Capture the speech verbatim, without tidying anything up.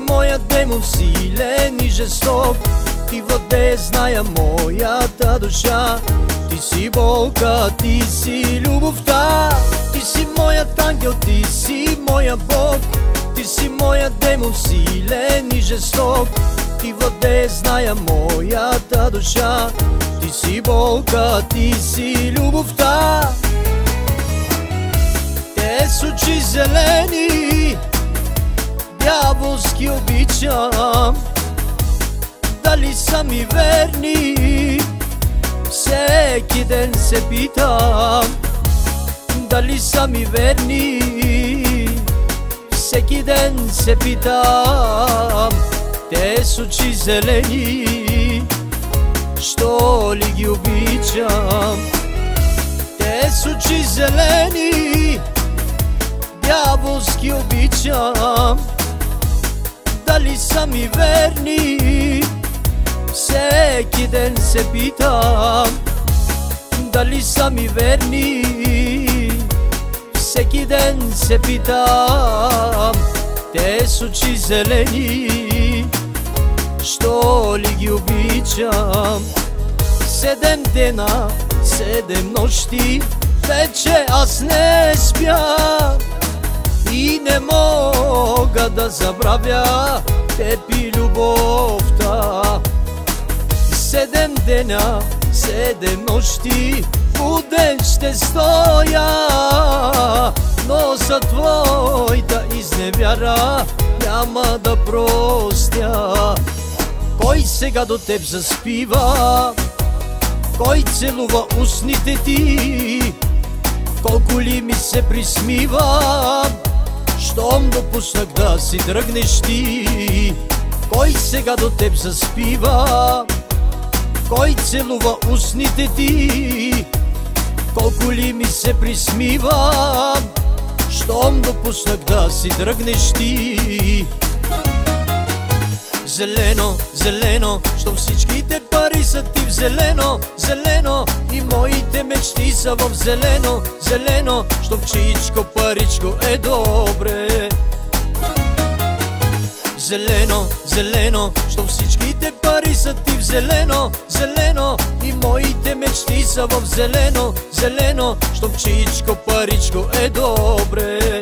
моя демон, силен и жесток. Ти владееш, зная моята душа. Ти си болка, ти си любовта. Ти си моят ангел, ти си моя Бог. Ти си моя демон, силен и жесток. Ти владееш, зная моята душа. Ти си болка, ти си любовта. Те с очи зелени, дяволски обичам. Дали са ми верни? Всеки ден се питам. Дали са ми верни? Всеки ден се питам. Те с очи зелени, що ли ги обичам? Те с очи зелени, дяволски обичам. Дали са ми верни? Всеки ден се питам. Дали са ми верни? Всеки ден се питам. Те с очи зелени, що ли ги обичам? Седем дена, седем нощи, вече аз не спя и не мога да забравя теб и любовта. Седем дена, седем нощи, буден ще стоя, но за твоята изневяра няма да простя. Кой сега до теб заспива? Кой целува устните ти? Колко ли ми се присмива, щом допуснах да си тръгнеш ти? Кой сега до теб заспива? Кой целува устните ти? Колко ли ми се присмива, щом допуснах да си тръгнеш ти? Зелено, зелено, що всичките пари са ти в зелено, зелено, и моите мечти са в зелено, зелено, що чичко паричко е добре. Зелено, зелено, що всичките пари са ти в зелено, зелено, и моите мечти са в зелено, зелено, що чичко паричко е добре.